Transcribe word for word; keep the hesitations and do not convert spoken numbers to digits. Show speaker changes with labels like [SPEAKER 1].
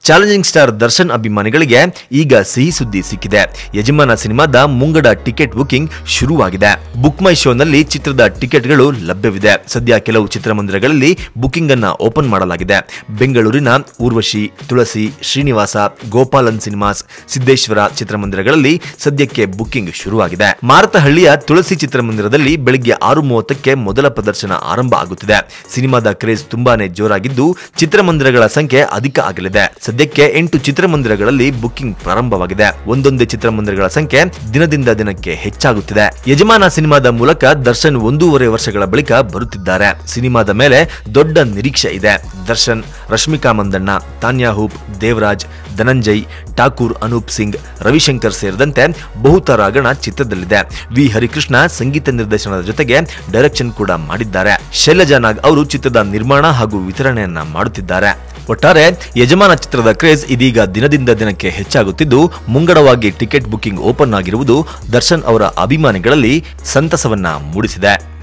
[SPEAKER 1] Challenging star Darshan ಅಭಿಮಾನಿಗಳಿಗೆ ಈಗ ಸಿಹಿ ಸುದ್ದಿ ಸಿಕ್ಕಿದೆ. ಯಜಮಾನ ಸಿನಿಮಾದ ಮುಂಗಡ ಟಿಕೆಟ್ ಬುಕಿಂಗ್ ಶುರುವಾಗಿದೆ. ಬುಕ್ ಮೈ ಶೋನಲ್ಲಿ ಚಿತ್ರದ ಟಿಕೆಟ್ಗಳು ಲಭ್ಯವಿದೆ. ಸದ್ಯ ಕೆಲವು ಚಿತ್ರಮಂದಿರಗಳಲ್ಲಿ ಬುಕಿಂಗ್ ಅನ್ನ ಓಪನ್ ಮಾಡಲಾಗಿದೆ. ಬೆಂಗಳೂರಿನ ಊರ್ವಶಿ, ತುಳಸಿ, ಶ್ರೀನಿವಾಸ, ಗೋಪಾಲನ್ ಸಿನಿಮಾಸ್, ಸಿದ್ದೇಶ್ವರ ಚಿತ್ರಮಂದಿರಗಳಲ್ಲಿ ಸದ್ಯಕ್ಕೆ ಬುಕಿಂಗ್ ಶುರುವಾಗಿದೆ. ಮಾರತಹಳ್ಳಿಯ ತುಳಸಿ ಚಿತ್ರಮಂದಿರದಲ್ಲಿ ಬೆಳಗ್ಗೆ ಆರು ಮೂವತ್ತಕ್ಕೆ ಮೊದಲ ಪ್ರದರ್ಶನ ಆರಂಭ ಆಗುತ್ತಿದೆ. ಸಿನಿಮಾದ ಕ್ರೇಜ್ ತುಂಬಾನೇ ಜೋರಾಗಿದ್ದು ಚಿತ್ರಮಂದಿರಗಳ ಸಂಖ್ಯೆ ಅಧಿಕ ಆಗಲಿದೆ. ಸದ್ಯಕ್ಕೆ ಎಂಟು ಚಿತ್ರಮಂದಿರಗಳಲ್ಲಿ ಬುಕಿಂಗ್ ಪ್ರಾರಂಭವಾಗಿದೆ. ಒಂದೊಂದೇ ಚಿತ್ರಮಂದಿರಗಳ ಸಂಖ್ಯೆ ದಿನದಿಂದ ದಿನಕ್ಕೆ ಹೆಚ್ಚಾಗುತ್ತಿದೆ. ಯಜಮಾನ ಸಿನಿಮಾದ ಮೂಲಕ ದರ್ಶನ್ ಒಂದೂವರೆ ವರ್ಷಗಳ ಬಳಿಕ ಬರುತ್ತಿದ್ದಾರೆ. ಸಿನಿಮಾದ ಮೇಲೆ ದೊಡ್ಡ ನಿರೀಕ್ಷೆ ಇದೆ. ದರ್ಶನ್, ರಶ್ಮಿಕಾ ಮಂದಣ್ಣ, ತಾನ್ಯಾ ಹೂಪ್, ದೇವರಾಜ್, ಧನಂಜಯ್, ಠಾಕೂರ್, ಅನೂಪ್ ಸಿಂಗ್, ರವಿಶಂಕರ್ ಸೇರಿದಂತೆ ಬಹುತರಾಗಣ ಚಿತ್ರದಲ್ಲಿದೆ. ವಿ ಹರಿಕೃಷ್ಣ ಸಂಗೀತ ನಿರ್ದೇಶನದ ಜೊತೆಗೆ ಡೈರೆಕ್ಷನ್ ಕೂಡ ಮಾಡಿದ್ದಾರೆ. ಶೈಲಜಾ ನಾಗ್ ಅವರು ಚಿತ್ರದ ನಿರ್ಮಾಣ ಹಾಗೂ ವಿತರಣೆಯನ್ನ ಮಾಡುತ್ತಿದ್ದಾರೆ. ಒಟ್ಟಾರೆ ಯಜಮಾನ ಚಿತ್ರದ ಕ್ರೇಜ್ ಇದೀಗ ದಿನದಿಂದ ದಿನಕ್ಕೆ ಹೆಚ್ಚಾಗುತ್ತಿದ್ದು, ಮುಂಗಡವಾಗಿ ಟಿಕೆಟ್ ಬುಕಿಂಗ್ ಓಪನ್ ಆಗಿರುವುದು ದರ್ಶನ್ ಅವರ ಅಭಿಮಾನಿಗಳಲ್ಲಿ ಸಂತಸವನ್ನ ಮೂಡಿಸಿದೆ.